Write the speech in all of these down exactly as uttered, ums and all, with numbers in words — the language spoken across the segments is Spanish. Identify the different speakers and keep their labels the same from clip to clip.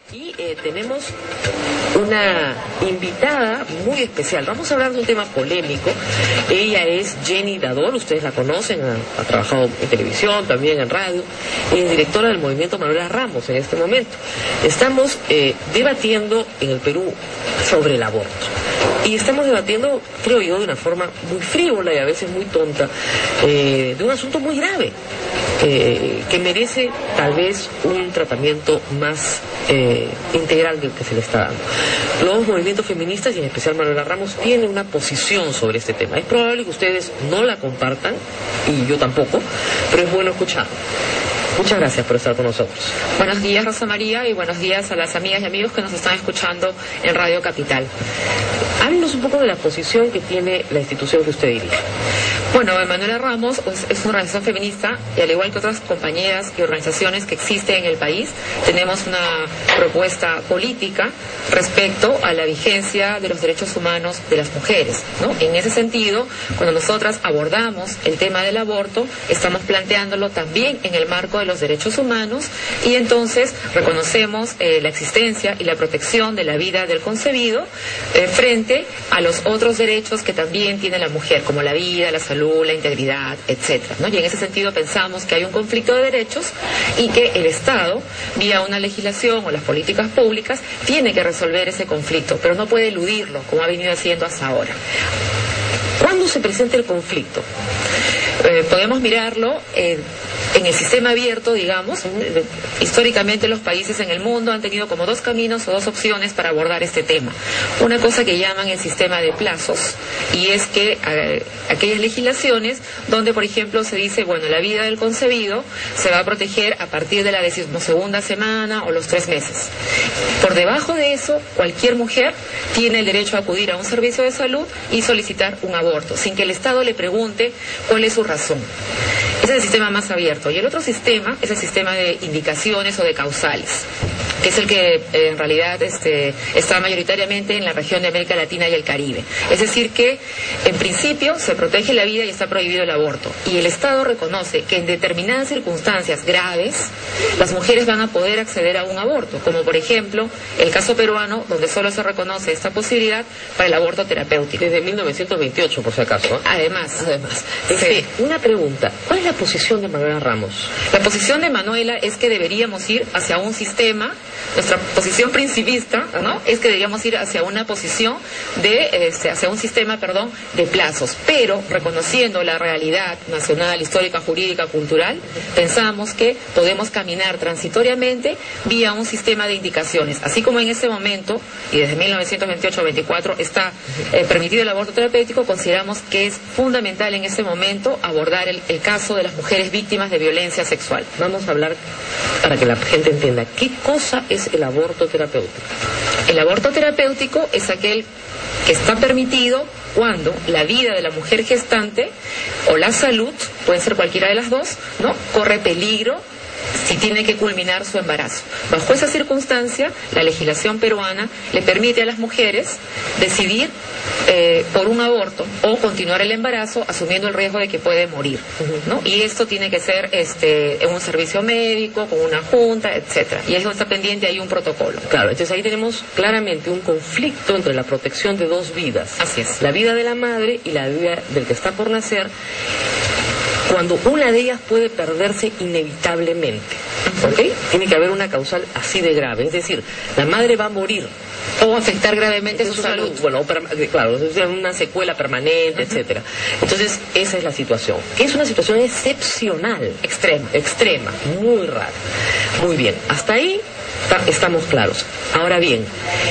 Speaker 1: Y eh, tenemos una invitada muy especial. Vamos a hablar de un tema polémico. Ella es Jenny Dador, ustedes la conocen, ha, ha trabajado en televisión, también en radio. Es directora del movimiento Manuela Ramos en este momento. Estamos eh, debatiendo en el Perú sobre el aborto. Y estamos debatiendo, creo yo, de una forma muy frívola y a veces muy tonta, eh, de un asunto muy grave, eh, que merece tal vez un tratamiento más eh, integral del que se le está dando. Los movimientos feministas, y en especial Manuela Ramos, tienen una posición sobre este tema. Es probable que ustedes no la compartan, y yo tampoco, pero es bueno escuchar. Muchas gracias por estar con nosotros.
Speaker 2: Buenos días, Rosa María, y buenos días a las amigas y amigos que nos están escuchando en Radio Capital.
Speaker 1: Háblenos un poco de la posición que tiene la institución que usted dirige.
Speaker 2: Bueno, Manuela Ramos pues, es una organización feminista, y al igual que otras compañeras y organizaciones que existen en el país, tenemos una propuesta política respecto a la vigencia de los derechos humanos de las mujeres, ¿no? En ese sentido, cuando nosotras abordamos el tema del aborto, estamos planteándolo también en el marco de los derechos humanos, y entonces reconocemos eh, la existencia y la protección de la vida del concebido eh, frente a los otros derechos que también tiene la mujer, como la vida, la salud, la integridad, etcétera, ¿no? Y en ese sentido pensamos que hay un conflicto de derechos y que el Estado, vía una legislación o las políticas públicas, tiene que resolver ese conflicto, pero no puede eludirlo, como ha venido haciendo hasta ahora.
Speaker 1: ¿Cuándo se presenta el conflicto?
Speaker 2: Eh, podemos mirarlo eh, en el sistema abierto, digamos. Históricamente los países en el mundo han tenido como dos caminos o dos opciones para abordar este tema. Una cosa que llaman el sistema de plazos, y es que eh, aquellas legislaciones donde, por ejemplo, se dice, bueno, la vida del concebido se va a proteger a partir de la decimosegunda semana o los tres meses. Por debajo de eso, cualquier mujer tiene el derecho a acudir a un servicio de salud y solicitar un aborto, sin que el Estado le pregunte cuál es su razón. Ese es el sistema más abierto. Y el otro sistema es el sistema de indicaciones o de causales, que es el que eh, en realidad este, está mayoritariamente en la región de América Latina y el Caribe. Es decir que, en principio, se protege la vida y está prohibido el aborto. Y el Estado reconoce que en determinadas circunstancias graves, las mujeres van a poder acceder a un aborto, como por ejemplo el caso peruano, donde solo se reconoce esta posibilidad para el aborto terapéutico.
Speaker 1: Desde mil novecientos veintiocho, por si acaso, ¿eh?
Speaker 2: Además,
Speaker 1: además. Este, sí. Una pregunta, ¿cuál es la posición de Manuela Ramos?
Speaker 2: La posición de Manuela es que deberíamos ir hacia un sistema. Nuestra posición principista, ¿no?, es que deberíamos ir hacia una posición de, este, hacia un sistema, perdón, de plazos, pero reconociendo la realidad nacional, histórica, jurídica, cultural, pensamos que podemos caminar transitoriamente vía un sistema de indicaciones, así como en este momento, y desde mil novecientos veintiocho a veinticuatro está eh, permitido el aborto terapéutico, consideramos que es fundamental en este momento abordar el, el caso de las mujeres víctimas de violencia sexual.
Speaker 1: Vamos a hablar para que la gente entienda, ¿qué cosa es el aborto terapéutico?
Speaker 2: El aborto terapéutico es aquel que está permitido cuando la vida de la mujer gestante o la salud, pueden ser cualquiera de las dos, ¿no?, corre peligro si tiene que culminar su embarazo. Bajo esa circunstancia, la legislación peruana le permite a las mujeres decidir eh, por un aborto o continuar el embarazo asumiendo el riesgo de que puede morir, ¿no? Y esto tiene que ser este, en un servicio médico, con una junta, etcétera. Y eso está pendiente, hay un protocolo.
Speaker 1: Claro, entonces ahí tenemos claramente un conflicto entre la protección de dos vidas.
Speaker 2: Así es.
Speaker 1: La vida de la madre y la vida del que está por nacer, cuando una de ellas puede perderse inevitablemente, ¿ok? Tiene que haber una causal así de grave, es decir, la madre va a morir.
Speaker 2: O afectar gravemente su, su salud. salud.
Speaker 1: Bueno, claro, es una secuela permanente, uh-huh. etcétera. Entonces, esa es la situación, que es una situación excepcional,
Speaker 2: extrema,
Speaker 1: extrema, muy rara. Muy bien, hasta ahí estamos claros. Ahora bien,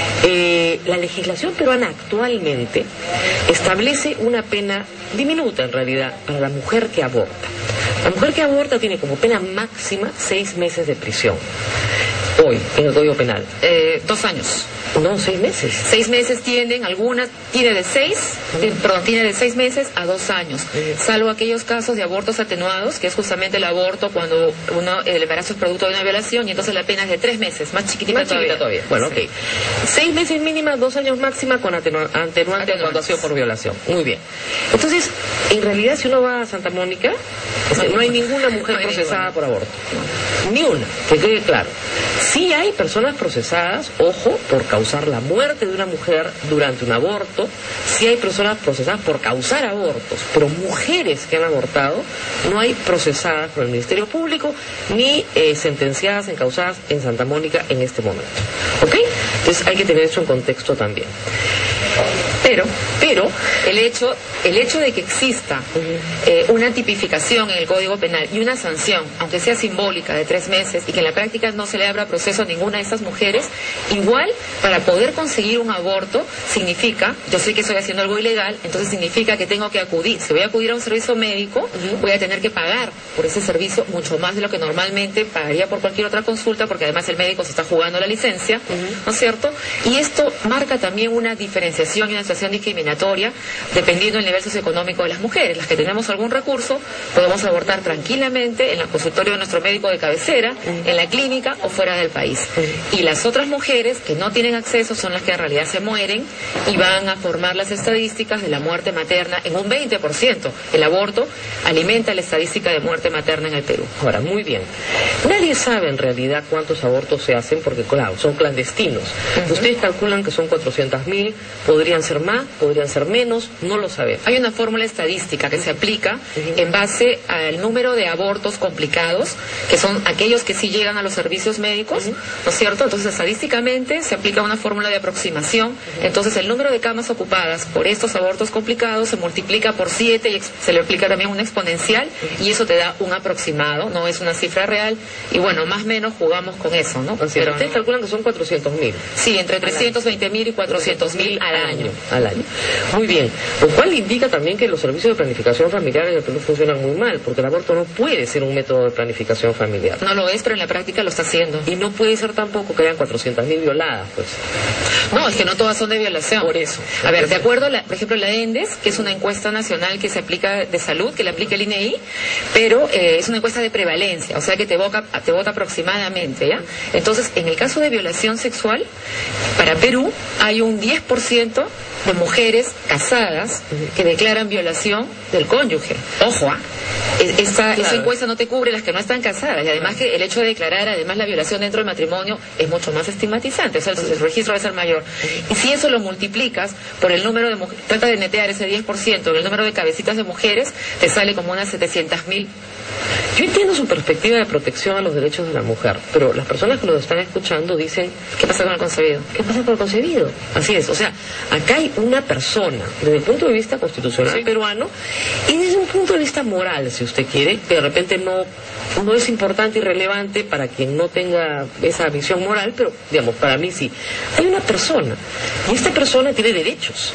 Speaker 1: eh, la legislación peruana actualmente establece una pena diminuta, en realidad, para la mujer que aborta. La mujer que aborta tiene como pena máxima seis meses de prisión. Hoy, en el Código Penal.
Speaker 2: Eh, dos años.
Speaker 1: No, seis meses.
Speaker 2: Seis meses tienen, algunas tiene de seis, uh-huh. eh, perdón, tiene de seis meses a dos años, uh-huh. salvo aquellos casos de abortos atenuados, que es justamente el aborto cuando uno, el embarazo es producto de una violación, y entonces la pena es de tres meses, más chiquitita,
Speaker 1: más chiquita todavía. todavía. Bueno, sí. ok. Seis meses mínima, dos años máxima con atenu atenuante cuando ha sido por violación. Muy bien. Entonces, en realidad, si uno va a Santa Mónica, no, no hay ninguna mujer no hay procesada ninguna. por aborto. No. Ni una, que quede claro. Sí hay personas procesadas, ojo, por causar la muerte de una mujer durante un aborto, sí hay personas procesadas por causar abortos, pero mujeres que han abortado no hay procesadas por el Ministerio Público ni eh, sentenciadas, encausadas en Santa Mónica en este momento. ¿Ok? Entonces hay que tener eso en contexto también.
Speaker 2: Pero, pero el hecho, el hecho de que exista eh, una tipificación en el Código Penal y una sanción, aunque sea simbólica, de tres meses, y que en la práctica no se le abra proceso a ninguna de estas mujeres, igual para poder conseguir un aborto significa, yo sé que estoy haciendo algo ilegal, entonces significa que tengo que acudir, si voy a acudir a un servicio médico, uh-huh. voy a tener que pagar por ese servicio mucho más de lo que normalmente pagaría por cualquier otra consulta, porque además el médico se está jugando la licencia, uh-huh. ¿no es cierto? Y esto marca también una diferenciación y una situación discriminatoria dependiendo del nivel socioeconómico de las mujeres. Las que tenemos algún recurso podemos abortar tranquilamente en el consultorio de nuestro médico de cabecera, en la clínica o fuera del país. Y las otras mujeres que no tienen acceso son las que en realidad se mueren y van a formar las estadísticas de la muerte materna en un veinte por ciento. El aborto alimenta la estadística de muerte materna en el Perú.
Speaker 1: Ahora, muy bien. Nadie sabe en realidad cuántos abortos se hacen porque, claro, son clandestinos. Uh-huh. Ustedes calculan que son cuatrocientos mil, podrían ser más, podrían ser menos, no lo sabemos.
Speaker 2: Hay una fórmula estadística que se aplica uh-huh. en base al número de abortos complicados, que son aquellos que sí llegan a los servicios médicos, uh-huh. ¿no es cierto? Entonces, estadísticamente se aplica una fórmula de aproximación, uh-huh. entonces el número de camas ocupadas por estos abortos complicados se multiplica por siete y se le aplica también una exponencial, uh-huh. y eso te da un aproximado, no es una cifra real, y bueno, más o menos jugamos con eso, ¿no?
Speaker 1: Pero ustedes no. calculan que son cuatrocientos mil.
Speaker 2: Sí, entre trescientos veinte mil y cuatrocientos mil al año.
Speaker 1: Al año. Muy bien. Lo cual indica también que los servicios de planificación familiar en el Perú funcionan muy mal, porque el aborto no puede ser un método de planificación familiar.
Speaker 2: No lo es, pero en la práctica lo está haciendo.
Speaker 1: Y no puede ser tampoco que hayan cuatrocientos mil violadas, pues.
Speaker 2: No, es que no todas son de violación.
Speaker 1: Por eso.
Speaker 2: A ver, de acuerdo, a la, por ejemplo, la ENDES, que es una encuesta nacional que se aplica de salud, que la aplica el I N E I, pero eh, es una encuesta de prevalencia, o sea que te vota, te vota aproximadamente, ¿ya? Entonces, en el caso de violación sexual, para Perú hay un diez por ciento de mujeres casadas que declaran violación del cónyuge. Ojo, ¿ah? ¿eh? Esa, claro. esa encuesta no te cubre las que no están casadas, y además que el hecho de declarar además la violación dentro del matrimonio es mucho más estigmatizante, o sea, el, el registro debe ser mayor. Y si eso lo multiplicas por el número de mujeres, trata de netear ese diez por ciento, el número de cabecitas de mujeres, te sale como unas setecientas mil.
Speaker 1: Yo entiendo su perspectiva de protección a los derechos de la mujer, pero las personas que nos están escuchando dicen,
Speaker 2: ¿qué pasa con el concebido?
Speaker 1: ¿Qué pasa con el concebido? Así es, o sea, acá hay una persona, desde el punto de vista constitucional sí. peruano, y desde un punto de vista moral, si usted quiere, que de repente no, no es importante y relevante para quien no tenga esa visión moral, pero, digamos, para mí sí. Hay una persona, y esta persona tiene derechos.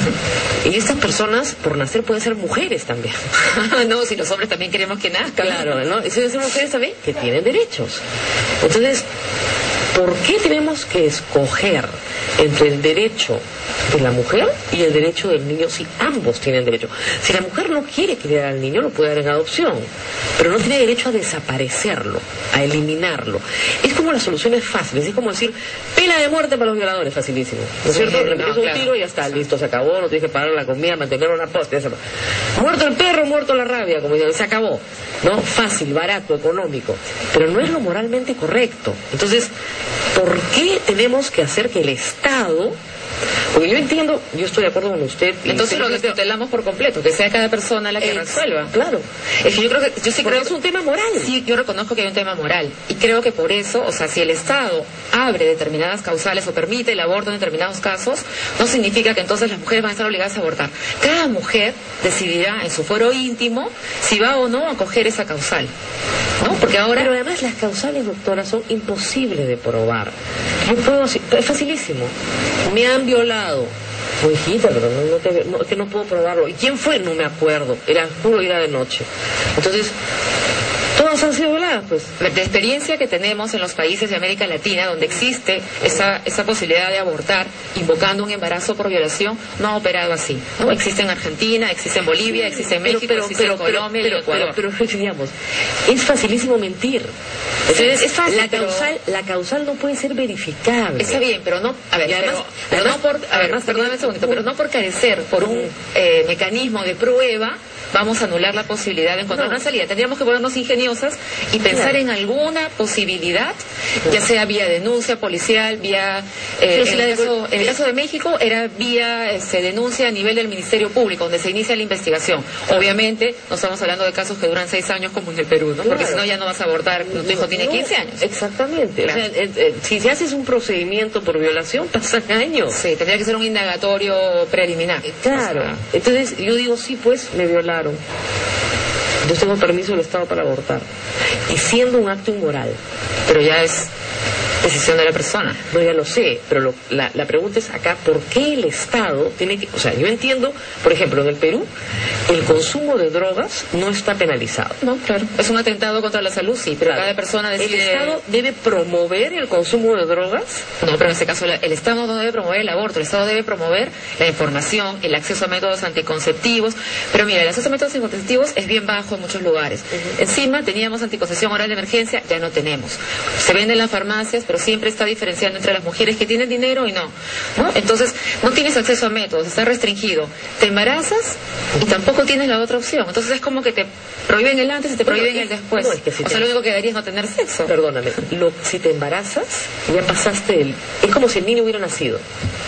Speaker 1: Y estas personas, por nacer, pueden ser mujeres también.
Speaker 2: No, si los hombres también queremos que nazcan.
Speaker 1: Claro, ¿no? Y si son mujeres también que tienen derechos. Entonces, ¿por qué tenemos que escoger entre el derecho de la mujer y el derecho del niño si ambos tienen derecho? Si la mujer no quiere criar al niño, lo puede dar en adopción, pero no tiene derecho a desaparecerlo, a eliminarlo. Es como las soluciones fáciles, es como decir, pena de muerte para los violadores, facilísimo. ¿No es cierto? Le metes un tiro y ya está, listo, se acabó, no tienes que pagar la comida, mantener una posta, ya se... Muerto el perro, muerto la rabia, como dicen, se acabó. ¿No? Fácil, barato, económico, pero no es lo moralmente correcto. Entonces, ¿por qué tenemos que hacer que el Estado... Porque yo entiendo, yo estoy de acuerdo con usted.
Speaker 2: Entonces lo tutelamos por completo, que sea cada persona la que es, resuelva.
Speaker 1: Claro.
Speaker 2: Es que yo creo que, yo sí creo
Speaker 1: que es un tema moral.
Speaker 2: Sí, yo reconozco que hay un tema moral. Y creo que por eso, o sea, si el Estado abre determinadas causales o permite el aborto en determinados casos, no significa que entonces las mujeres van a estar obligadas a abortar. Cada mujer decidirá en su fuero íntimo si va o no a coger esa causal. ¿No? Porque ahora...
Speaker 1: Pero además las causales, doctora, son imposibles de probar. Yo puedo... Es facilísimo. Me han violado. Pues hijita, pero no, no, te, no, es que no puedo probarlo. ¿Y quién fue? No me acuerdo. Era puro ir de noche. Entonces... todas han sido violadas, pues.
Speaker 2: De experiencia que tenemos en los países de América Latina, donde existe esa, esa posibilidad de abortar invocando un embarazo por violación, no ha operado así. ¿No? Existe en Argentina, existe en Bolivia, existe en México, pero, pero, existe pero, en Colombia
Speaker 1: pero,
Speaker 2: y Ecuador.
Speaker 1: Pero, pero, pero, digamos, es facilísimo mentir. Entonces, es fácil, la causal, pero... la causal no puede ser verificable.
Speaker 2: Está bien, pero no, a ver,
Speaker 1: además,
Speaker 2: pero, pero
Speaker 1: además,
Speaker 2: no por, a ver,
Speaker 1: además,
Speaker 2: perdóname un segundito, pero no por carecer por un eh, mecanismo de prueba, vamos a anular la posibilidad de encontrar no. una salida. Tendríamos que ponernos ingeniosas y pensar claro. en alguna posibilidad, ya sea vía denuncia policial, vía... Eh, en, el caso, en el caso de México era vía, eh, se denuncia a nivel del Ministerio Público, donde se inicia la investigación. Obviamente, no estamos hablando de casos que duran seis años como en el Perú, ¿no? Claro. Porque si no ya no vas a abortar, tu hijo tiene quince años.
Speaker 1: Exactamente. Claro. O sea, eh, eh, si se haces un procedimiento por violación, pasan años.
Speaker 2: Sí, tendría que ser un indagatorio preliminar.
Speaker 1: Eh, claro. O sea, entonces yo digo, sí, pues me violaron. Yo tengo permiso del Estado para abortar. Y siendo un acto inmoral.
Speaker 2: Pero ya es decisión de la persona.
Speaker 1: No, ya lo sé, pero lo, la, la pregunta es acá, ¿por qué el Estado tiene que... O sea, yo entiendo, por ejemplo, en el Perú, el consumo de drogas no está penalizado.
Speaker 2: No, claro. Es un atentado contra la salud, sí, pero claro. cada persona decide...
Speaker 1: ¿El Estado debe promover el consumo de drogas?
Speaker 2: No, pero en este caso el Estado no debe promover el aborto, el Estado debe promover la información, el acceso a métodos anticonceptivos. Pero mira, el acceso a métodos anticonceptivos es bien bajo en muchos lugares. Uh-huh. Encima teníamos anticoncepción oral de emergencia, ya no tenemos. Se vende en las farmacias, pero siempre está diferenciando entre las mujeres que tienen dinero y no, ¿no? Entonces, no tienes acceso a métodos, está restringido. Te embarazas y tampoco tienes la otra opción. Entonces es como que te prohíben el antes y te prohíben bueno, el después. No, es que si o sea, te... lo único que daría es no tener sexo.
Speaker 1: Perdóname, lo, si te embarazas, ya pasaste el... Es como si el niño hubiera nacido.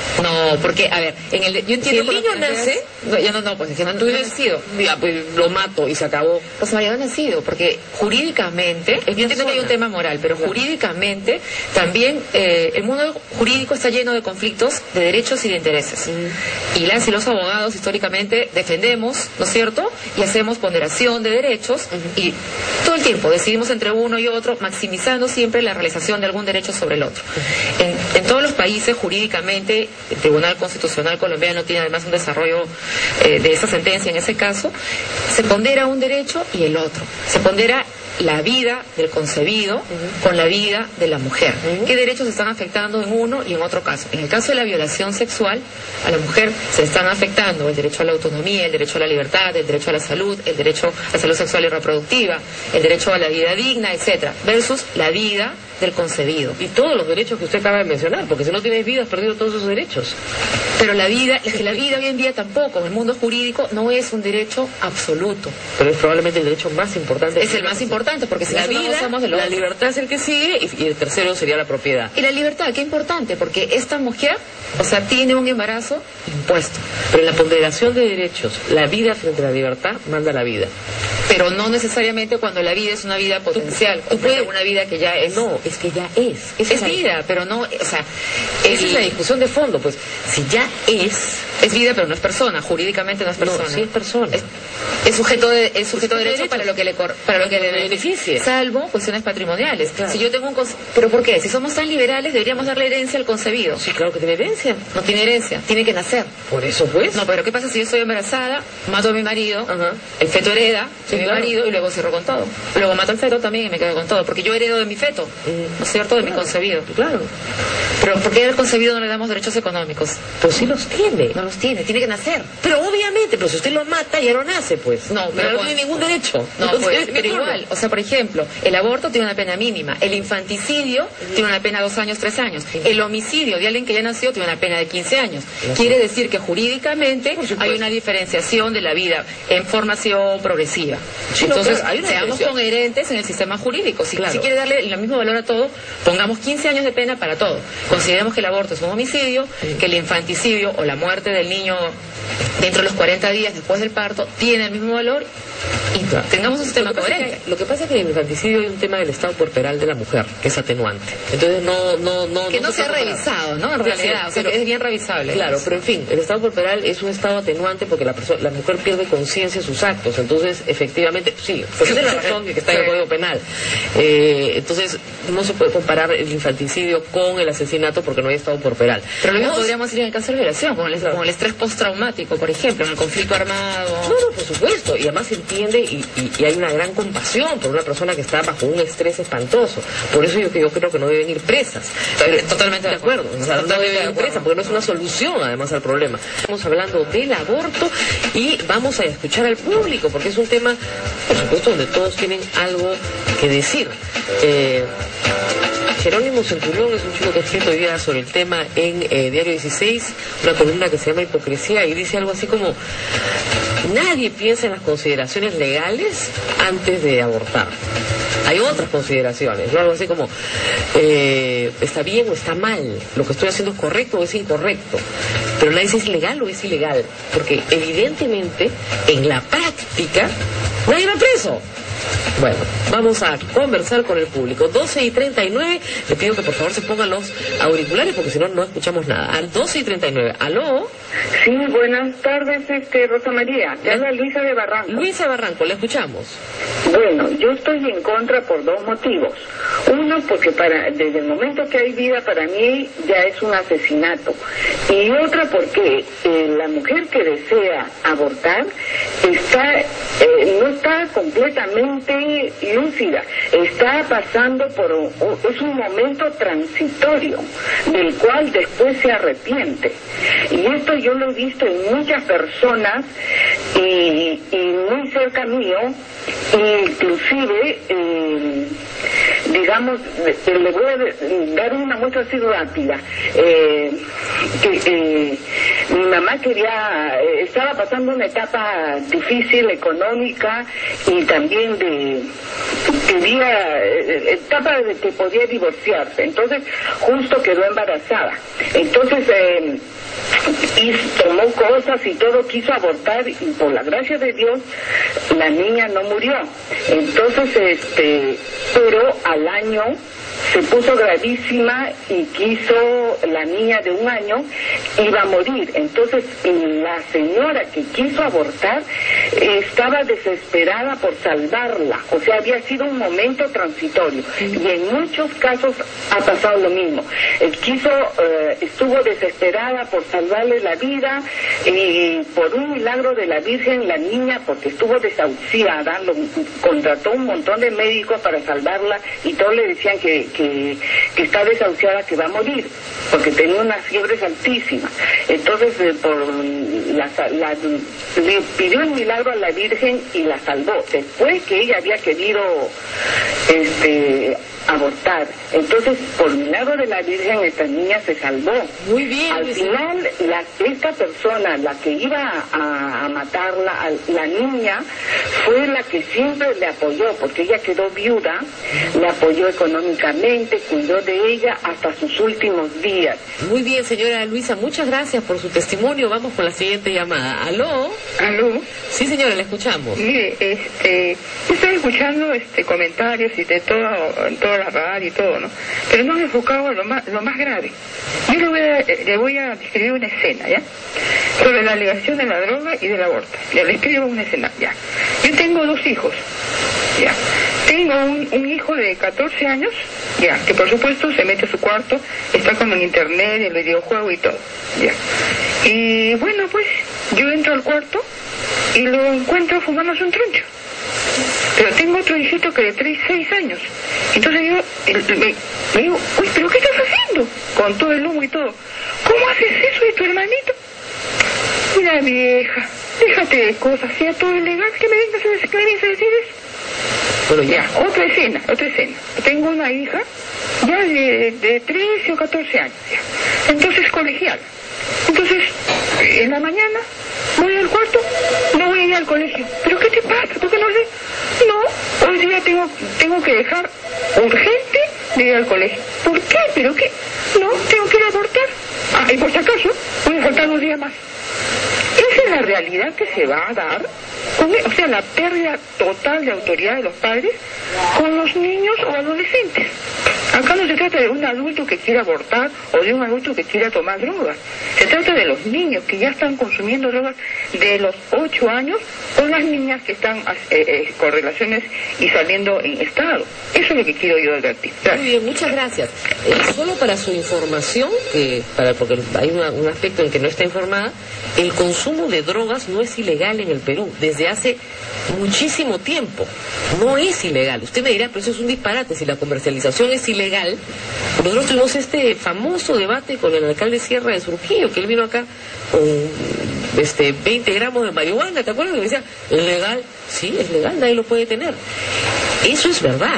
Speaker 2: No, porque, a ver, en el, yo entiendo...
Speaker 1: Si el niño nace...
Speaker 2: No, ya no, no, pues es que no, no ha nacido.
Speaker 1: Ya, pues lo mato y se acabó.
Speaker 2: Pues María no ha nacido, porque jurídicamente, yo entiendo que hay un tema moral, pero claro. jurídicamente también eh, el mundo jurídico está lleno de conflictos de derechos y de intereses. Mm. Y las y los abogados históricamente defendemos, ¿no es cierto? Y hacemos ponderación de derechos uh-huh. y todo el tiempo decidimos entre uno y otro, maximizando siempre la realización de algún derecho sobre el otro. Uh-huh. En, en todos los países jurídicamente el Tribunal Constitucional colombiano tiene además un desarrollo eh, de esa sentencia en ese caso, se pondera un derecho y el otro. Se pondera la vida del concebido uh-huh. con la vida de la mujer. Uh-huh. ¿Qué derechos se están afectando en uno y en otro caso? En el caso de la violación sexual, a la mujer se están afectando el derecho a la autonomía, el derecho a la libertad, el derecho a la salud, el derecho a la salud sexual y reproductiva, el derecho a la vida digna, etcétera, versus la vida del concebido.
Speaker 1: Y todos los derechos que usted acaba de mencionar, porque si no tienes vida has perdido todos esos derechos.
Speaker 2: Pero la vida, es que la vida hoy en día tampoco, en el mundo jurídico, no es un derecho absoluto.
Speaker 1: Pero es probablemente el derecho más importante.
Speaker 2: Es el más importante, porque si
Speaker 1: la
Speaker 2: no
Speaker 1: vida,
Speaker 2: no de
Speaker 1: la libertad es el que sigue y, y el tercero sería la propiedad.
Speaker 2: Y la libertad, qué importante, porque esta mujer, o sea, tiene un embarazo impuesto.
Speaker 1: Pero en la ponderación de derechos, la vida frente a la libertad manda la vida.
Speaker 2: Pero no necesariamente cuando la vida es una vida potencial, tú, tú puedes una vida que ya es.
Speaker 1: No, es que ya es.
Speaker 2: Es, es vida, pero no, o sea,
Speaker 1: esa es la discusión de fondo, pues, si ya es,
Speaker 2: es vida, pero no es persona, jurídicamente no es persona.
Speaker 1: No, sí es persona.
Speaker 2: Es, es sujeto de, es sujeto de derecho para lo que le cor, para lo que le beneficie, salvo cuestiones patrimoniales. Claro. Si yo tengo un conce... pero ¿por qué? Si somos tan liberales deberíamos darle herencia al concebido.
Speaker 1: Sí, claro que tiene herencia.
Speaker 2: No tiene herencia, tiene que nacer.
Speaker 1: Por eso, pues.
Speaker 2: No, pero ¿qué pasa si yo estoy embarazada, mato a mi marido, uh-huh. el feto hereda sí, de mi claro. marido y luego cierro con todo? Luego mato al feto también y me quedo con todo, porque yo heredo de mi feto, mm. ¿no es cierto? De claro. mi concebido.
Speaker 1: Claro.
Speaker 2: Pero ¿por qué al concebido no le damos derechos económicos?
Speaker 1: Pues sí los tiene.
Speaker 2: No los tiene, tiene que nacer.
Speaker 1: Pero obviamente, pero si usted lo mata ya no nace, pues.
Speaker 2: No,
Speaker 1: pero,
Speaker 2: pero
Speaker 1: no tiene ningún derecho.
Speaker 2: No, Entonces, pues, pero igual, o sea, por ejemplo, el aborto tiene una pena mínima, el infanticidio mm. tiene una pena de dos años, tres años, sí. el homicidio de alguien que ya nació tiene una pena de quince años. No Quiere sé. decir que jurídicamente hay una diferenciación de la vida en formación progresiva. Sí, Entonces, no, seamos coherentes en el sistema jurídico. Si, claro. si quiere darle el mismo valor a todo, pongamos quince años de pena para todo. Consideremos que el aborto es un homicidio, sí. que el infanticidio o la muerte del niño dentro de los cuarenta días después del parto tiene el mismo valor y claro. tengamos un sistema
Speaker 1: lo
Speaker 2: coherente.
Speaker 1: Que, lo que pasa es que en el infanticidio hay un tema del estado corporal de la mujer, que es atenuante. Entonces no... no, no
Speaker 2: que no,
Speaker 1: no
Speaker 2: se ha revisado, ¿no? En realidad, sí, o sea, pero, es bien revisable.
Speaker 1: Claro, pero en fin, el estado corporal es un estado atenuante porque la, persona, la mujer pierde conciencia de sus actos. Entonces, efectivamente, sí, pues esa es la razón que está en el Código Penal. Eh, entonces, no se puede comparar el infanticidio con el asesinato porque no hay estado corporal.
Speaker 2: Pero lo mismo podríamos decir en el caso de violación, con el, claro. con el estrés postraumático, por ejemplo, en el conflicto armado.
Speaker 1: No, no, por supuesto. Y además se entiende y, y, y hay una gran compasión por una persona que está bajo un estrés espantoso. Por eso yo, yo creo que no deben ir presas.
Speaker 2: Totalmente de acuerdo.
Speaker 1: O sea, no deben ir presas porque no es una solución además al problema. Estamos hablando del aborto y vamos a escuchar al público porque es un tema, por supuesto, donde todos tienen algo que decir. Eh, Jerónimo Centurión es un chico que ha escrito hoy día sobre el tema en eh, Diario dieciséis, una columna que se llama Hipocresía, y dice algo así como: nadie piensa en las consideraciones legales antes de abortar. Hay otras consideraciones, ¿no? Algo así como, eh, ¿está bien o está mal? ¿Lo que estoy haciendo es correcto o es incorrecto? Pero nadie dice, ¿es legal o es ilegal? Porque evidentemente, en la práctica, nadie va preso. Bueno, vamos a conversar con el público. doce y treinta y nueve, le pido que por favor se pongan los auriculares porque si no, no escuchamos nada. Al doce y treinta y nueve, ¿aló?
Speaker 3: Sí, buenas tardes, este, Rosa María. Te habla Luisa de Barranco.
Speaker 1: Luisa de Barranco, le escuchamos.
Speaker 3: Bueno, yo estoy en contra por dos motivos. Uno, porque para desde el momento que hay vida, para mí ya es un asesinato. Y otra, porque eh, la mujer que desea abortar está eh, no está completamente lúcida, está pasando por un, es un momento transitorio del cual después se arrepiente. Y esto yo lo he visto en muchas personas y, y muy cerca mío, inclusive eh, digamos, le voy a dar una muestra así rápida. Eh, que eh, mi mamá quería, estaba pasando una etapa difícil económica y también de quería etapa de que podía divorciarse, entonces justo quedó embarazada, entonces eh, y tomó cosas y todo, quiso abortar y por la gracia de Dios la niña no murió. Entonces este pero al año se puso gravísima y quiso, la niña de un año iba a morir. Entonces la señora que quiso abortar eh, estaba desesperada por salvarla, o sea, había sido un momento transitorio y en muchos casos ha pasado lo mismo. Eh, quiso, eh, estuvo desesperada por salvarle la vida y por un milagro de la Virgen la niña, porque estuvo desahuciada, lo, contrató un montón de médicos para salvarla y todos le decían que Que, que está desahuciada, que va a morir, porque tenía unas fiebres altísimas. Entonces, eh, por la, la, le pidió el milagro a la Virgen y la salvó, después que ella había querido este abortar. Entonces, por milagro de la Virgen, esta niña se salvó.
Speaker 1: Muy bien.
Speaker 3: Al final, la, esta persona, la que iba a, a matarla, a, la niña, fue la que siempre le apoyó, porque ella quedó viuda, le apoyó económicamente, cuidó de ella hasta sus últimos días.
Speaker 1: Muy bien, señora Luisa, muchas gracias por su testimonio. Vamos con la siguiente llamada. ¿Aló?
Speaker 3: ¿Aló?
Speaker 1: Sí, señora, la escuchamos.
Speaker 3: Mire, este, yo estoy escuchando este comentarios y de todo, en toda la radio y todo, ¿no? Pero no me he enfocado en lo más, lo más grave. Yo le voy a, le voy a describir una escena, ¿ya? Sobre la alegación de la droga y del aborto. Ya le escribo una escena, ya. Yo tengo dos hijos, ya. Tengo un, un hijo de catorce años, ya, que por supuesto se mete a su cuarto, está con el internet, el videojuego y todo, ya. Y bueno, pues, yo entro al cuarto y lo encuentro fumándose un troncho. Pero tengo otro hijito que de tres, seis años. Entonces yo el, me, me digo, uy, ¿pero qué estás haciendo? Con todo el humo y todo. ¿Cómo haces eso de tu hermanito? Mira, vieja, déjate de cosas, sea todo ilegal, que me vengas a decir, que me vengas a decir eso.
Speaker 1: Bueno, ya.
Speaker 3: Ya, otra escena, otra escena. Tengo una hija ya de, de trece o catorce años, ya. Entonces colegial. Entonces, en la mañana voy al cuarto, no voy a ir al colegio. ¿Pero qué te pasa? ¿Por qué no sé? No, hoy día tengo, tengo que dejar urgente de ir al colegio. ¿Por qué? ¿Pero qué? No, tengo que ir a abortar. Ah, y por si acaso, voy a faltar dos días más. Esa es la realidad que se va a dar, con, o sea, la pérdida total de autoridad de los padres con los niños o adolescentes. Acá no se trata de un adulto que quiera abortar o de un adulto que quiera tomar drogas. Se trata de los niños que ya están consumiendo drogas de los ocho años o las niñas que están eh, eh, con relaciones y saliendo en estado. Eso es lo que quiero yo advertir.
Speaker 1: Muy bien, muchas gracias. Eh, solo para su información, que para porque hay una, un aspecto en que no está informada, el consumo de drogas no es ilegal en el Perú desde hace muchísimo tiempo. No es ilegal. Usted me dirá, pero eso es un disparate. Si la comercialización es ilegal, nosotros tuvimos este famoso debate con el alcalde Sierra de Surquillo, que él vino acá con este veinte gramos de marihuana, ¿te acuerdas? Que me decía, ¿es legal? Sí, es legal, nadie lo puede tener. Eso es verdad.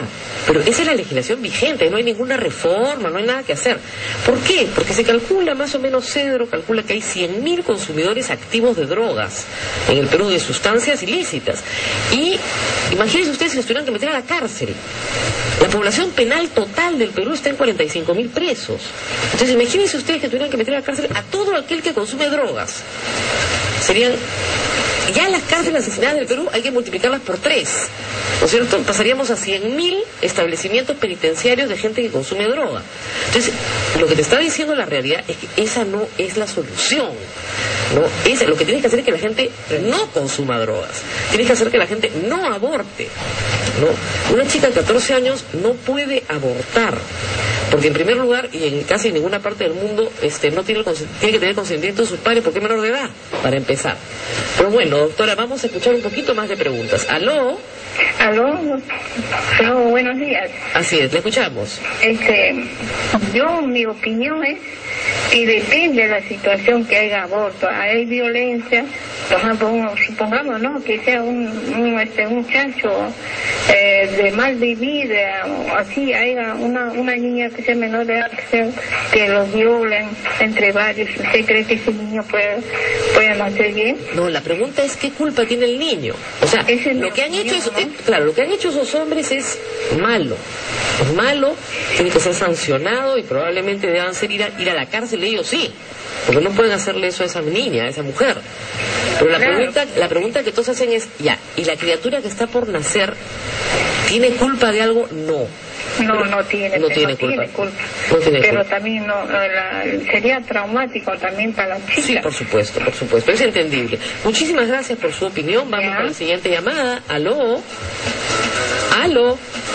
Speaker 1: Pero esa es la legislación vigente, no hay ninguna reforma, no hay nada que hacer. ¿Por qué? Porque se calcula, más o menos Cedro calcula que hay cien mil consumidores activos de drogas en el Perú, de sustancias ilícitas. Y imagínense ustedes si los tuvieran que meter a la cárcel. La población penal total del Perú está en cuarenta y cinco mil presos. Entonces imagínense ustedes que tuvieran que meter a la cárcel a todo aquel que consume drogas. Serían... Ya las cárceles asesinadas del Perú hay que multiplicarlas por tres, ¿no es cierto? Pasaríamos a cien mil establecimientos penitenciarios de gente que consume droga. Entonces, lo que te está diciendo la realidad es que esa no es la solución, ¿no? Esa, lo que tienes que hacer es que la gente no consuma drogas. Tienes que hacer que la gente no aborte, ¿no? Una chica de catorce años no puede abortar. Porque en primer lugar, y en casi ninguna parte del mundo, este, no tiene, el tiene que tener consentimiento de sus padres porque es menor de edad, para empezar. Pero bueno, doctora, vamos a escuchar un poquito más de preguntas. ¿Aló?
Speaker 4: ¿Aló? Aló, buenos días.
Speaker 1: Así es, le escuchamos.
Speaker 4: Este, yo, mi opinión es que depende de la situación que haya aborto. Hay violencia, por ejemplo, supongamos, ¿no?, que sea un, un este un muchacho eh, de mal vivir, eh, o así, haya una, una niña que sea menor de edad, que, sea, que lo violen entre varios. ¿Usted cree que ese niño puede, puede nacer bien?
Speaker 1: No, la pregunta es ¿qué culpa tiene el niño? O sea,
Speaker 4: Ese
Speaker 1: lo que han
Speaker 4: niño,
Speaker 1: hecho es,
Speaker 4: ¿no?
Speaker 1: eh, claro, lo que han hecho esos hombres es malo. Es malo, tiene que ser sancionado y probablemente deban ser ir a, ir a la cárcel ellos sí, porque no pueden hacerle eso a esa niña, a esa mujer. Pero la
Speaker 4: Claro.
Speaker 1: pregunta, la pregunta que todos hacen es, ya, ¿y la criatura que está por nacer tiene culpa de algo? No.
Speaker 4: No,
Speaker 1: Pero
Speaker 4: no tiene,
Speaker 1: no
Speaker 4: no
Speaker 1: tiene
Speaker 4: tiene
Speaker 1: culpa.
Speaker 4: culpa.
Speaker 1: No tiene
Speaker 4: Pero
Speaker 1: culpa.
Speaker 4: también no, la, sería traumático también para la chica.
Speaker 1: Sí, por supuesto, por supuesto, es entendible. Muchísimas gracias por su opinión. Vamos
Speaker 4: Ya.
Speaker 1: con la siguiente llamada. Aló. Aló.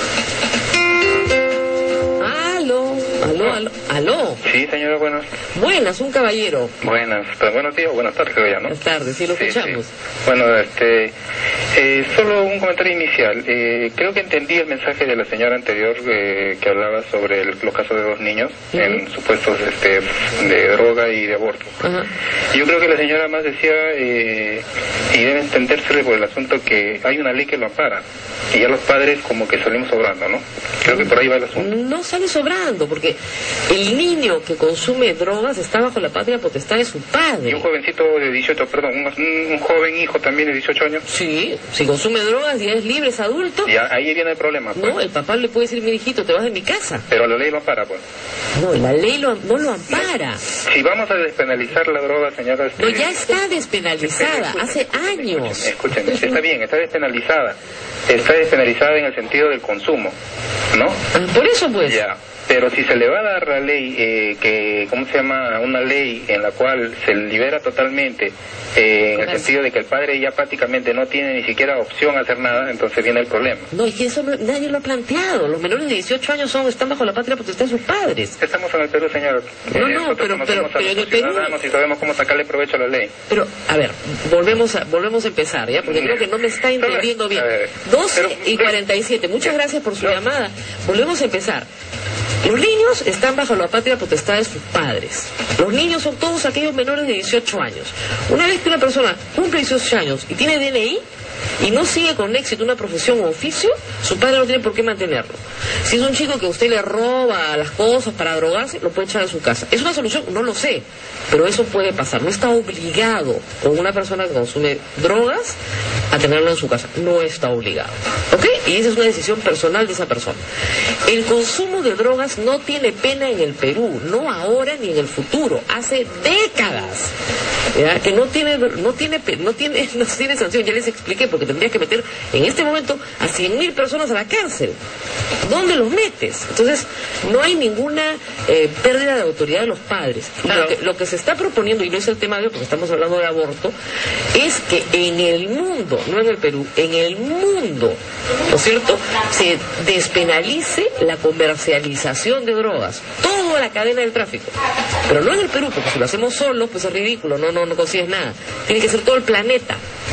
Speaker 1: Aló. Aló, aló. Aló.
Speaker 5: Sí, señora, buenas.
Speaker 1: Buenas, un caballero.
Speaker 5: Buenas, pues, buenos días o buenas tardes, creo ya, ¿no?
Speaker 1: Buenas tardes, sí lo
Speaker 5: Sí,
Speaker 1: escuchamos.
Speaker 5: sí. Bueno, este, eh, solo un comentario inicial. Eh, creo que entendí el mensaje de la señora anterior eh, que hablaba sobre el- los casos de dos niños
Speaker 1: Ujú.
Speaker 5: en supuestos este, de droga y de aborto.
Speaker 1: Ajá.
Speaker 5: Yo creo que la señora más decía, eh, y debe entenderse por el asunto que hay una ley que lo ampara, y ya los padres como que salimos sobrando, ¿no? Creo que por ahí va el asunto.
Speaker 1: No sale sobrando, porque el niño que consume drogas está bajo la patria potestad de su
Speaker 5: Y
Speaker 1: padre.
Speaker 5: un jovencito de dieciocho, perdón, un, un- un joven hijo también de dieciocho años,
Speaker 1: Sí, si consume drogas y es libre, es adulto.
Speaker 5: y ahí viene el problema, pues.
Speaker 1: No, el papá le puede decir, mi hijito, te vas de mi casa.
Speaker 5: Pero la ley lo ampara, pues.
Speaker 1: No, la ley lo, no lo ampara.
Speaker 5: Si vamos a despenalizar la droga, señora... este,
Speaker 1: No, ya está despenalizada, hace años.
Speaker 5: Escúcheme, está bien, está despenalizada. Está despenalizada en el sentido del consumo, ¿no?
Speaker 1: Ah, por eso, pues.
Speaker 5: Ya. Pero si se le va a dar la ley, eh, que, ¿cómo se llama? Una ley en la cual se libera totalmente, eh, en el
Speaker 1: Comercio.
Speaker 5: sentido de que el padre ya prácticamente no tiene ni siquiera opción a hacer nada, entonces viene el problema.
Speaker 1: No, es que eso no- nadie lo ha planteado. Los menores de dieciocho años son, están bajo la patria potestad de sus padres.
Speaker 5: Estamos en el Perú, señor.
Speaker 1: No, no,
Speaker 5: nosotros
Speaker 1: pero-
Speaker 5: conocemos
Speaker 1: pero-
Speaker 5: a
Speaker 1: pero en
Speaker 5: nuestros
Speaker 1: el Perú-
Speaker 5: ciudadanos y sabemos cómo sacarle provecho a la ley.
Speaker 1: Pero, a ver, volvemos a, volvemos a empezar, ¿ya? Porque creo que no me está entendiendo bien.
Speaker 5: A ver,
Speaker 1: doce
Speaker 5: pero-
Speaker 1: y cuarenta y siete. Muchas gracias por su
Speaker 5: No.
Speaker 1: llamada. Volvemos a empezar. Los niños están bajo la patria potestad de sus padres. Los niños son todos aquellos menores de dieciocho años. Una vez que una persona cumple dieciocho años y tiene D N I y no sigue con éxito una profesión o oficio, su padre no tiene por qué mantenerlo. Si es un chico que usted le roba las cosas para drogarse, lo puede echar a su casa. ¿Es una solución? No lo sé, pero eso puede pasar. No está obligado con una persona que consume drogas a tenerlo en su casa. No está obligado. ¿Ok? Y esa es una decisión personal de esa persona. El consumo de drogas no tiene pena en el Perú, no ahora ni en el futuro, hace décadas. ¿Ya? Que no tiene, no tiene, pe- no tiene, no tiene sanción, ya les expliqué, porque tendrías que meter en este momento a cien mil personas a la cárcel. ¿Dónde los metes? Entonces, no hay ninguna eh, pérdida de autoridad de los padres. Y
Speaker 5: Claro.
Speaker 1: lo, que, lo que se está proponiendo, y no es el tema de hoy porque estamos hablando de aborto, es que en el mundo, no en el Perú, en el mundo, ¿no es cierto?, se despenalice la comercialización de drogas. Toda la cadena del tráfico. Pero no en el Perú, porque si lo hacemos solos, pues es ridículo, no, no, no consigues nada. Tiene que ser todo el planeta.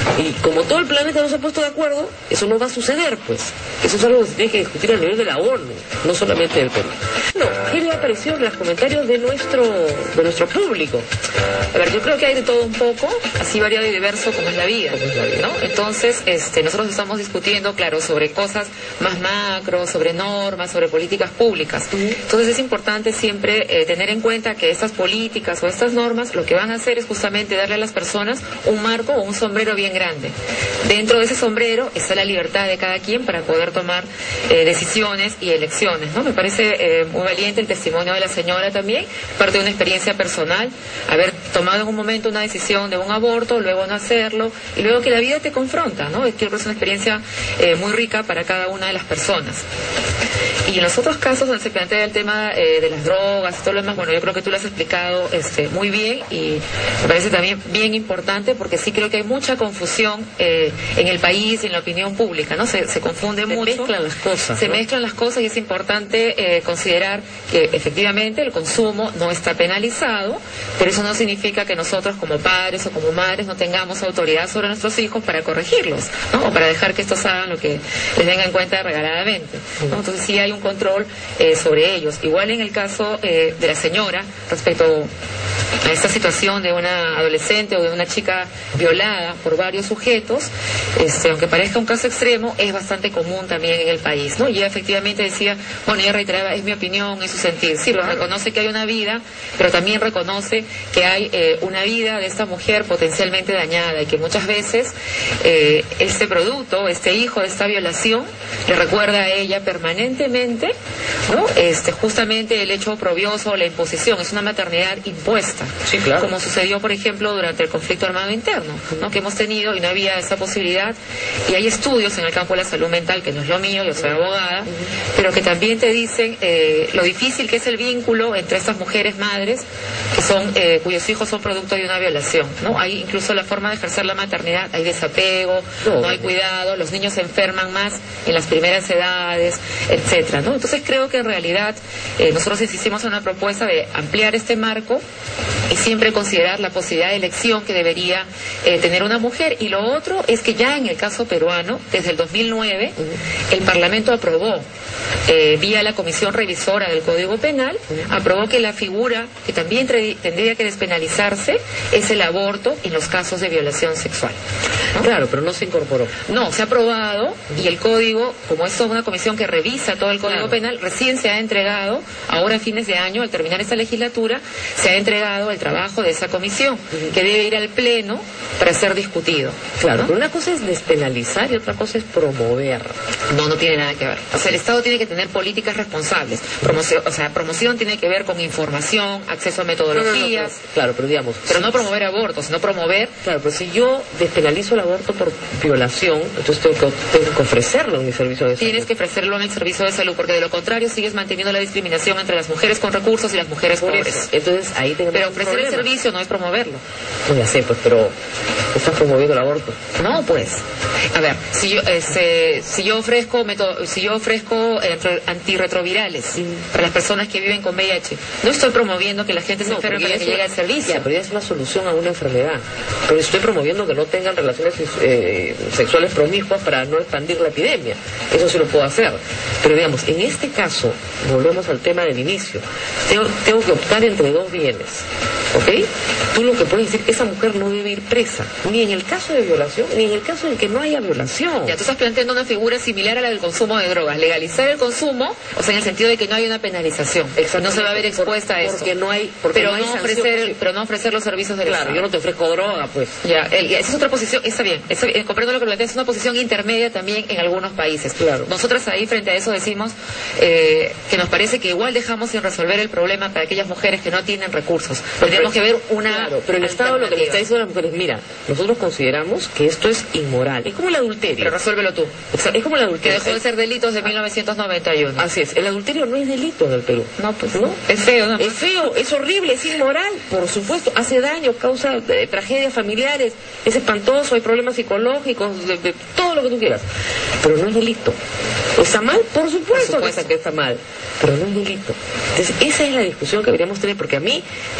Speaker 1: Y como todo el planeta no se ha puesto de acuerdo, eso no va a suceder, pues. Eso es algo que se tiene que discutir a nivel de la ONU, no solamente del Perú. No, ¿qué le ha parecido en los comentarios de nuestro, de nuestro público?
Speaker 2: A ver, yo creo que hay de todo un poco, así variado y diverso como es la vida, ¿no? Entonces, este, nosotros estamos discutiendo, claro, sobre cosas más macro, sobre normas, sobre políticas públicas. Entonces es importante siempre eh, tener en cuenta que estas políticas o estas normas lo que van a hacer es justamente darle a las personas un marco o un sombrero bien grande. Dentro de ese sombrero está la libertad de cada quien para poder tomar eh, decisiones y elecciones, ¿no? Me parece eh, muy valiente el testimonio de la señora también, parte de una experiencia personal, haber tomado en un momento una decisión de un aborto, luego no hacerlo, y luego que la vida te confronta, ¿no? Es que es una experiencia eh, muy rica para cada una de las personas. Y en los otros casos donde se plantea el tema eh, de las drogas y todo lo demás, bueno, yo creo que tú lo has explicado este, muy bien y me parece también bien importante porque sí creo que hay mucha confusión eh, en el país y en la opinión pública, ¿no? Se, se confunde
Speaker 1: se
Speaker 2: mucho.
Speaker 1: Se mezclan las cosas.
Speaker 2: Se
Speaker 1: ¿no?
Speaker 2: mezclan las cosas y es importante eh, considerar que efectivamente el consumo no está penalizado, pero eso no significa que nosotros como padres o como madres no tengamos autoridad sobre nuestros hijos para corregirlos, ¿no? O para dejar que estos hagan lo que les venga en cuenta regaladamente, ¿no? Entonces sí hay un control eh, sobre ellos. Igual en el caso eh, de la señora, respecto a esta situación de una adolescente o de una chica violada por varios sujetos, este, aunque parezca un caso extremo, es bastante común también en el país, ¿no? Y ella efectivamente decía, bueno, ella reiteraba, es mi opinión, es su sentir. Sí, claro. Reconoce que hay una vida, pero también reconoce que hay eh, una vida de esta mujer potencialmente dañada y que muchas veces eh, este producto, este hijo de esta violación, le recuerda a ella permanentemente, ¿no? Este, justamente el hecho oprobioso, la imposición, es una maternidad impuesta.
Speaker 1: Sí, claro.
Speaker 2: Como sucedió, por ejemplo, durante el conflicto armado interno, ¿no? Que hemos tenido y no había esa posibilidad. Y hay estudios en el campo de la salud mental, que no es lo mío, yo soy abogada, pero que también te dicen eh, lo difícil que es el vínculo entre estas mujeres madres que son eh, cuyos hijos son producto de una violación, ¿no? Hay incluso la forma de ejercer la maternidad, hay desapego, no, no hay cuidado, los niños se enferman más en las primeras edades, etcétera, ¿no? Entonces creo que en realidad eh, nosotros hicimos una propuesta de ampliar este marco y siempre considerar la posibilidad de elección que debería eh, tener una mujer. Y lo otro es que ya en el caso peruano, desde el dos mil nueve, uh-huh. el Parlamento aprobó, eh, vía la Comisión Revisora del Código Penal, uh-huh. aprobó que la figura que también tre- tendría que despenalizarse es el aborto en los casos de violación sexual, ¿no?
Speaker 1: Claro, pero no se incorporó.
Speaker 2: No, se ha aprobado uh-huh. y el Código, como es una comisión que revisa todo el Código claro. Penal, recién se ha entregado, ahora a fines de año, al terminar esta legislatura, se ha entregado el trabajo de esa comisión, uh-huh. que debe ir al Pleno para ser discutido.
Speaker 1: Claro,
Speaker 2: ¿no?
Speaker 1: pero una cosa es despenalizar y otra cosa es promover.
Speaker 2: No, no tiene nada que ver. O sea, el Estado tiene que tener políticas responsables. Promoción, o sea, promoción tiene que ver con información, acceso a metodologías. No, no, no,
Speaker 1: pero, claro, pero digamos...
Speaker 2: Pero
Speaker 1: sí,
Speaker 2: no promover abortos, sino promover...
Speaker 1: Claro, pero si yo despenalizo el aborto por violación, entonces tengo que, tengo que ofrecerlo en mi servicio de salud.
Speaker 2: Tienes que ofrecerlo en el servicio de salud, porque de lo contrario sigues manteniendo la discriminación entre las mujeres con recursos y las mujeres pobres.
Speaker 1: Entonces ahí tenemos
Speaker 2: Pero
Speaker 1: un
Speaker 2: ofrecer
Speaker 1: problema.
Speaker 2: el servicio no es promoverlo.
Speaker 1: No, ya sé, pues, pero estás promoviendo el aborto.
Speaker 2: No, pues. A ver, si yo, este, si yo ofrezco meto, si yo ofrezco eh, antirretrovirales sí. para las personas que viven con V I H, no estoy promoviendo que la gente se
Speaker 1: no,
Speaker 2: enferme para que
Speaker 1: una,
Speaker 2: llegue al servicio.
Speaker 1: Ya, pero ya es una solución a una enfermedad. Pero estoy promoviendo que no tengan relaciones eh, sexuales promiscuas para no expandir la epidemia. Eso sí lo puedo hacer. Pero digamos, en este caso, volvemos al tema del inicio. Tengo, tengo que optar entre dos bienes. ¿Ok? Tú lo que puedes decir que esa mujer no debe ir presa, ni en el caso de violación, ni en el caso en que no haya violación.
Speaker 2: Ya, tú estás planteando una figura similar a la del consumo de drogas. Legalizar el consumo, o sea, en el sentido de que no hay una penalización. No se va a ver expuesta a eso.
Speaker 1: Porque no hay, porque
Speaker 2: pero,
Speaker 1: no hay
Speaker 2: no ofrecer, pero no ofrecer los servicios del
Speaker 1: Claro,
Speaker 2: Estado.
Speaker 1: yo no te ofrezco droga, pues.
Speaker 2: Ya, el, esa es otra posición, está bien, está bien, comprendo lo que planteas, es una posición intermedia también en algunos países.
Speaker 1: Claro.
Speaker 2: Nosotras ahí frente a eso decimos eh, que nos parece que igual dejamos sin resolver el problema para aquellas mujeres que no tienen recursos. Pero tenemos que ver una...
Speaker 1: Claro, pero el Estado lo que le está diciendo a las mujeres, mira, nosotros consideramos que esto es inmoral. Es como el adulterio.
Speaker 2: Pero resuélvelo tú.
Speaker 1: O sea, es como el adulterio.
Speaker 2: Que dejó de ser delito desde mil novecientos noventa y uno.
Speaker 1: Así es, el adulterio no es delito en el Perú.
Speaker 2: No, pues no. Es feo, ¿no?
Speaker 1: Es feo, es horrible, es inmoral, por supuesto, hace daño, causa eh, tragedias familiares, es espantoso, hay problemas psicológicos, de, de, todo lo que tú quieras. Pero no es delito. ¿Está mal? Por supuesto, por supuesto. que está mal, pero no es delito. Entonces, esa es la discusión que deberíamos tener, porque a mí, digamos, lo que le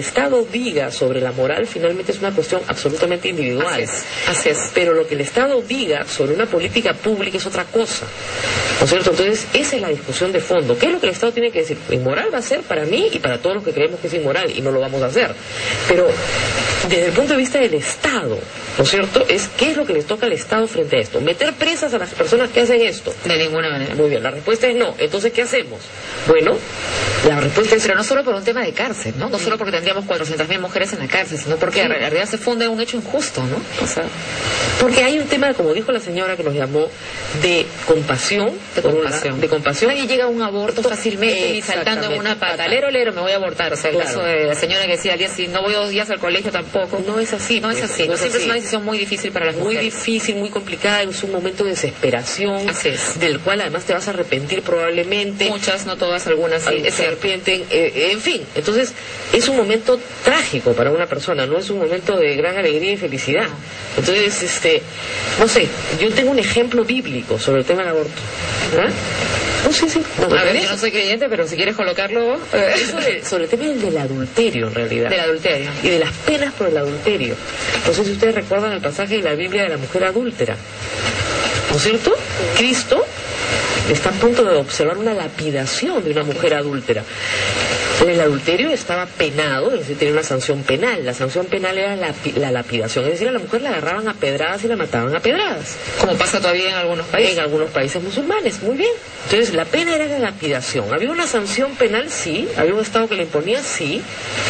Speaker 1: Estado diga sobre la moral finalmente es una cuestión absolutamente individual.
Speaker 2: Así es, así es.
Speaker 1: Pero lo que el Estado diga sobre una política pública es otra cosa, ¿no es cierto? Entonces, esa es la discusión de fondo. ¿Qué es lo que el Estado tiene que decir? Inmoral va a ser para mí y para todos los que creemos que es inmoral, y no lo vamos a hacer. Pero, desde el punto de vista del Estado, ¿no es cierto? Es ¿qué es lo que le toca al Estado frente a esto? ¿Meter presas a las personas que hacen esto?
Speaker 2: De ninguna manera.
Speaker 1: Muy bien, la respuesta es no. Entonces, ¿qué hacemos? Bueno, la respuesta es...
Speaker 2: Pero no solo por un tema de cárcel, ¿no? No solo porque tendríamos cuatrocientas mil mujeres en la cárcel, sino porque sí. En realidad se funde un hecho injusto, ¿no? O sea,
Speaker 1: porque hay un tema, como dijo la señora que nos llamó, de compasión.
Speaker 2: De compasión.
Speaker 1: De compasión.
Speaker 2: Nadie llega a un aborto fácilmente ni saltando en una pata. Lero, lero, me voy a abortar. O sea, el
Speaker 1: claro.
Speaker 2: caso de la señora que decía al día si no voy dos días al colegio tampoco.
Speaker 1: No es así.
Speaker 2: No es así. No, no siempre así. Es una decisión muy difícil para las
Speaker 1: muy
Speaker 2: mujeres.
Speaker 1: Muy difícil, muy complicada. Es un momento de desesperación.
Speaker 2: Así es.
Speaker 1: Del cual además te vas a arrepentir probablemente.
Speaker 2: Muchas, no todas, algunas sí.
Speaker 1: Se arrepienten. Eh, en fin, entonces es un momento trágico para una persona. No es un momento de gran alegría y felicidad. Entonces, este, no sé, yo tengo un ejemplo bíblico sobre el tema del aborto. ¿Ah? No, sí, sí. No,
Speaker 2: a ver, yo no soy creyente, pero si quieres colocarlo... Eh.
Speaker 1: Es sobre, sobre el tema del, del adulterio, en realidad.
Speaker 2: Del adulterio.
Speaker 1: Y de las penas por el adulterio. No sé si ustedes recuerdan el pasaje de la Biblia de la mujer adúltera. ¿No es cierto? Cristo está a punto de observar una lapidación de una mujer adúltera. El adulterio estaba penado, es decir, tenía una sanción penal. La sanción penal era la, la lapidación, es decir, a la mujer la agarraban a pedradas y la mataban a pedradas.
Speaker 2: Como pasa todavía en algunos países.
Speaker 1: En algunos países musulmanes, muy bien. Entonces, la pena era la lapidación. ¿Había una sanción penal? Sí. ¿Había un Estado que le imponía? Sí.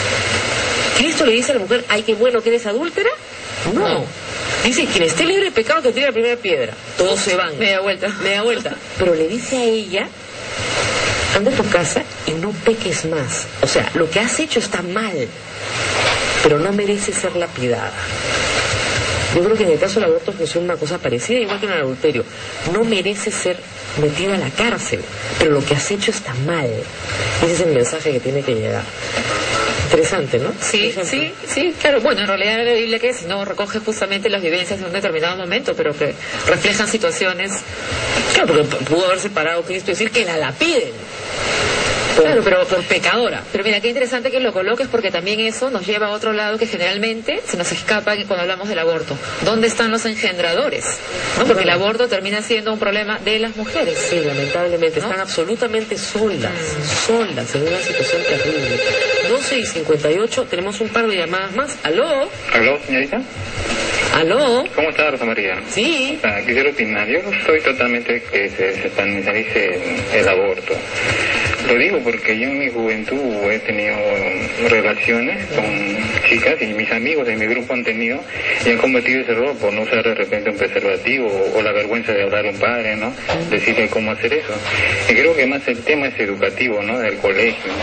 Speaker 1: ¿Cristo le dice a la mujer, ay, qué bueno que eres adúltera? No. no. Dice, quien esté libre de pecado que tire la primera piedra. Todos se van.
Speaker 2: Media vuelta.
Speaker 1: Media vuelta. Pero le dice a ella, anda a tu casa y no peques más. O sea, lo que has hecho está mal, pero no merece ser lapidada. Yo creo que en el caso del aborto funciona una cosa parecida, igual que en el adulterio. No merece ser metida a la cárcel, pero lo que has hecho está mal. Ese es el mensaje que tiene que llegar. Interesante, ¿no?
Speaker 2: Sí, sí, sí, claro. Bueno, en realidad la Biblia que si no recoge justamente las vivencias de un determinado momento, pero que reflejan situaciones.
Speaker 1: Claro, porque pudo haberse parado Cristo y decir que la lapiden.
Speaker 2: Claro, pero por pecadora. Pero mira, qué interesante que lo coloques porque también eso nos lleva a otro lado que generalmente se nos escapa cuando hablamos del aborto. ¿Dónde están los engendradores? ¿No? Porque el aborto termina siendo un problema de las mujeres.
Speaker 1: Sí, lamentablemente. ¿No? Están absolutamente solas, mm. solas, en una situación terrible. doce y cincuenta y ocho, tenemos un par de llamadas más. ¿Aló?
Speaker 5: ¿Aló, señorita?
Speaker 1: ¿Aló?
Speaker 5: ¿Cómo está, Rosa María?
Speaker 1: Sí.
Speaker 5: O sea, quisiera opinar. Yo no estoy totalmente que se, se penalice el aborto. Lo digo porque yo en mi juventud he tenido relaciones con chicas y mis amigos de mi grupo han tenido y han cometido ese error por no usar de repente un preservativo o, o la vergüenza de hablar a un padre, ¿no? Decirle cómo hacer eso. Y creo que más el tema es educativo, ¿no? Del colegio.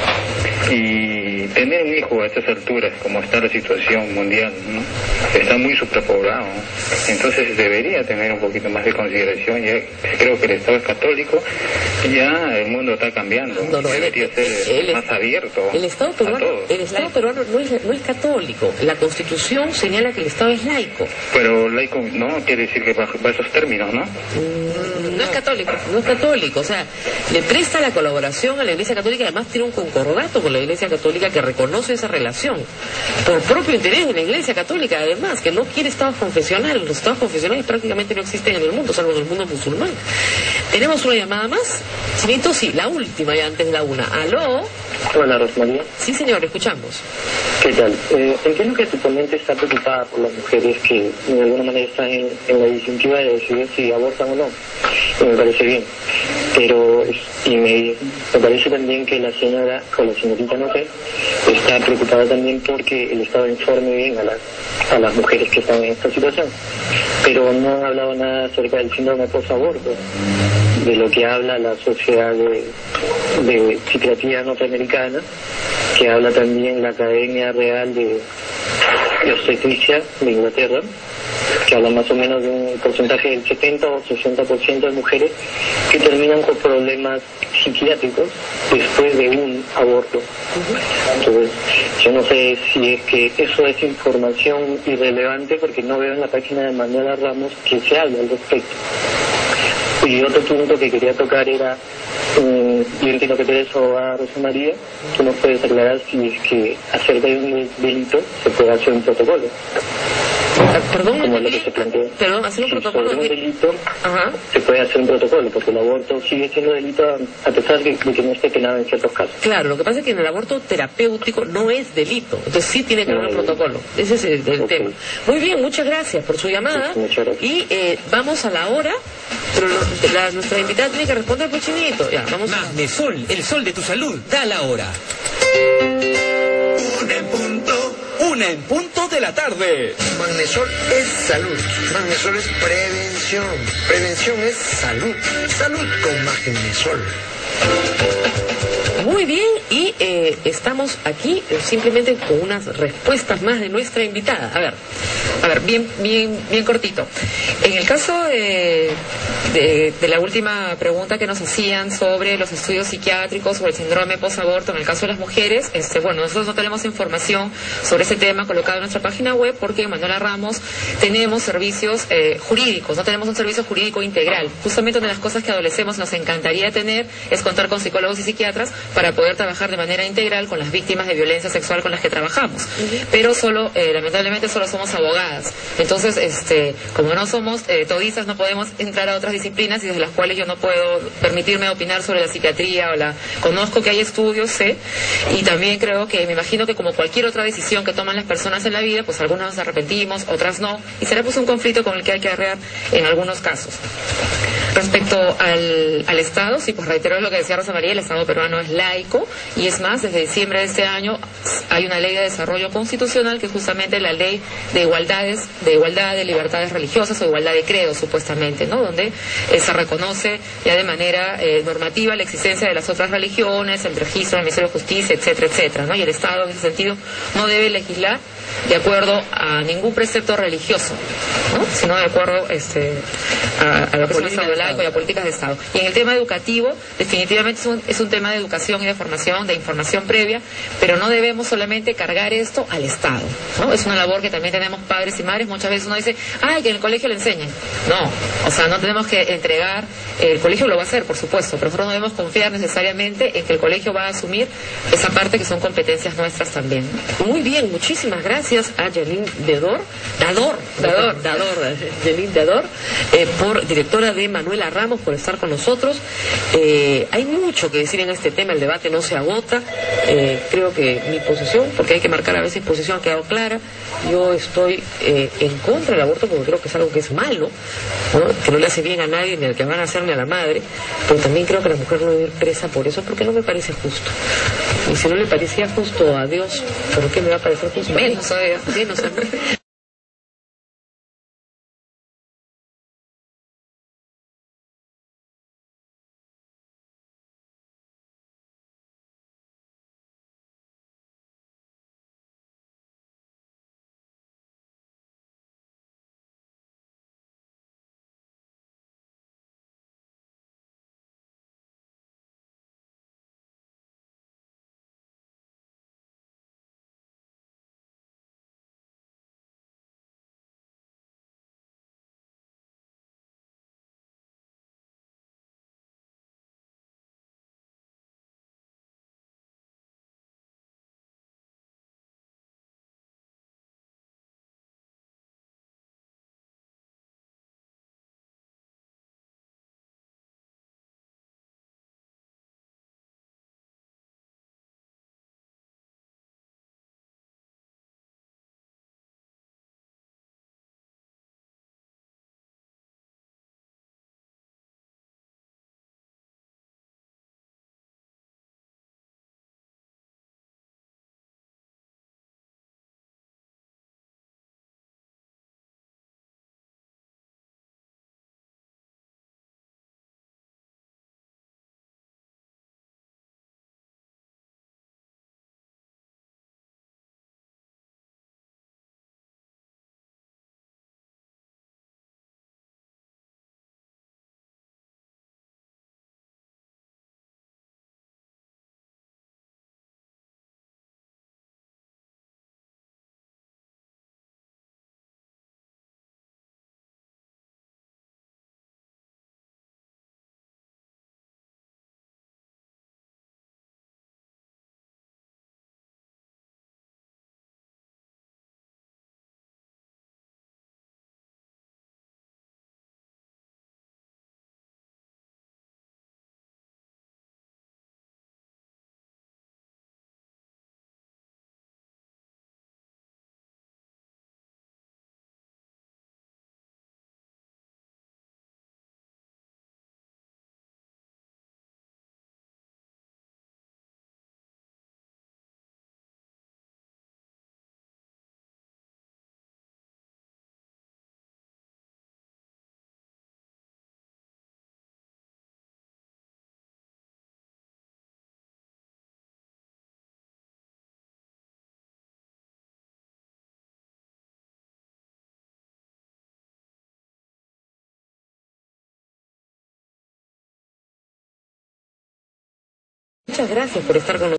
Speaker 5: Y tener un hijo a estas alturas, como está la situación mundial, ¿no? Está muy suprapoblado, ¿no? Entonces debería tener un poquito más de consideración. Ya creo que el Estado es católico, ya el mundo está cambiando.
Speaker 1: No, no,
Speaker 5: debería
Speaker 1: el,
Speaker 5: ser
Speaker 1: el,
Speaker 5: más abierto.
Speaker 1: El Estado peruano, el Estado peruano no es, no es católico. La Constitución señala que el Estado es laico.
Speaker 5: Pero laico no quiere decir que bajo, bajo esos términos, ¿no?
Speaker 1: Mm, no es católico, no es católico. O sea, le presta la colaboración a la Iglesia Católica, además tiene un concordato con la Iglesia Católica que reconoce esa relación. Por propio interés de la Iglesia Católica, además, que no quiere estados confesionales. Los estados confesionales prácticamente no existen en el mundo, salvo en el mundo musulmán. Tenemos una llamada más. Chinito, sí, la última ya antes de la una. ¿Aló?
Speaker 6: Hola, Rosmaría.
Speaker 1: Sí, señor, escuchamos.
Speaker 6: ¿Qué tal? Eh, entiendo que tu ponente está preocupada por las mujeres que de alguna manera están en, en la disyuntiva de decidir si abortan o no. Y me parece bien. Pero, y me, me parece también que la señora, o la señorita, no sé, está preocupada también porque el Estado informe bien a las, a las mujeres que están en esta situación. Pero no han hablado nada acerca del síndrome post-aborto, de lo que habla la Sociedad de, de Psiquiatría Norteamericana, que habla también la Academia Real de, de Obstetricia de Inglaterra, que habla más o menos de un porcentaje del setenta o sesenta por ciento de mujeres que terminan con problemas psiquiátricos después de un aborto. Entonces, yo no sé si es que eso es información irrelevante porque no veo en la página de Manuela Ramos que se hable al respecto. Y otro punto que quería tocar era Eh, yo entiendo que por eso a Rosa María, tú nos puedes aclarar si es que acerca de un delito se puede hacer un protocolo.
Speaker 1: Ah, Perdón,
Speaker 6: Como lo que se plantea.
Speaker 1: perdón, hacer un
Speaker 6: Si
Speaker 1: protocolo.
Speaker 6: sobre un
Speaker 1: de-
Speaker 6: delito
Speaker 1: Ajá.
Speaker 6: se puede hacer un protocolo, porque el aborto sigue siendo delito a a pesar de de que no esté penado en ciertos casos.
Speaker 1: Claro, lo que pasa es que en el aborto terapéutico no es delito, entonces sí tiene que haber un
Speaker 6: No,
Speaker 1: protocolo. Ese es el, el
Speaker 6: ok.
Speaker 1: tema. Muy bien, muchas gracias por su llamada.
Speaker 6: Sí, muchas gracias.
Speaker 1: Y eh, vamos a la hora, pero lo- la- nuestra invitada tiene que responder por Chinito. Ya, vamos a...
Speaker 7: Magnesol, el sol de tu salud, da la hora.
Speaker 8: Una en punto.
Speaker 7: Una en punto de la tarde.
Speaker 8: Magnesol es salud. Magnesol es prevención. Prevención es salud. Salud con Magnesol.
Speaker 1: Muy bien, y eh, estamos aquí eh, simplemente con unas respuestas más de nuestra invitada. A ver, a ver, bien, bien, bien cortito. En el caso de, de, de la última pregunta que nos hacían sobre los estudios psiquiátricos o el síndrome posaborto en el caso de las mujeres, este, bueno, nosotros no tenemos información sobre ese tema colocado en nuestra página web porque en Manuela Ramos tenemos servicios eh, jurídicos, no tenemos un servicio jurídico integral. Justamente una de las cosas que adolecemos nos encantaría tener es contar con psicólogos y psiquiatras para poder trabajar de manera integral con las víctimas de violencia sexual con las que trabajamos. Pero solo, eh, lamentablemente, solo somos abogadas. Entonces, este, como no somos eh, todistas, no podemos entrar a otras disciplinas y desde las cuales yo no puedo permitirme opinar sobre la psiquiatría o la... Conozco que hay estudios, sé, y también creo que, me imagino que como cualquier otra decisión que toman las personas en la vida, pues algunas nos arrepentimos, otras no, y será pues un conflicto con el que hay que arreglar en algunos casos. Respecto al, al Estado, sí, pues reitero lo que decía Rosa María, el Estado peruano es laico y es más, desde diciembre de este año hay una ley de desarrollo constitucional que es justamente la ley de igualdades, de igualdad de libertades religiosas o igualdad de credos supuestamente, ¿no? Donde eh, se reconoce ya de manera eh, normativa la existencia de las otras religiones, el registro del Ministerio de Justicia, etcétera, etcétera, ¿no? Y el Estado en ese sentido no debe legislar de acuerdo a ningún precepto religioso, ¿no? Sino de acuerdo este, a, a lo que es el Estado laico y a políticas de Estado. Y en el tema educativo, definitivamente es un, es un tema de educación y de formación, de información previa, pero no debemos solamente cargar esto al Estado, ¿no? Es una labor que también tenemos padres y madres. Muchas veces uno dice, ay, que en el colegio le enseñen. No, o sea, no tenemos que entregar, el colegio lo va a hacer, por supuesto, pero nosotros no debemos confiar necesariamente en que el colegio va a asumir esa parte que son competencias nuestras también. Muy bien, muchísimas gracias a Janine Dador, Dador, Dador, Dador, Janine Dador, eh, por directora de Manuela Ramos, por estar con nosotros. Eh, hay mucho que decir en este tema, el debate no se agota. Eh, creo que mi posición, porque hay que marcar a veces posición, ha quedado clara. Yo estoy eh, en contra del aborto porque creo que es algo que es malo, ¿no? Que no le hace bien a nadie, ni al que van a hacer ni a la madre, pero también creo que la mujer no debe ir presa por eso, porque no me parece justo. Y si no le parecía justo a Dios, ¿por qué me va a parecer justo?
Speaker 2: Menos todavía.
Speaker 1: Menos a mí. muchas gracias por estar con nosotros.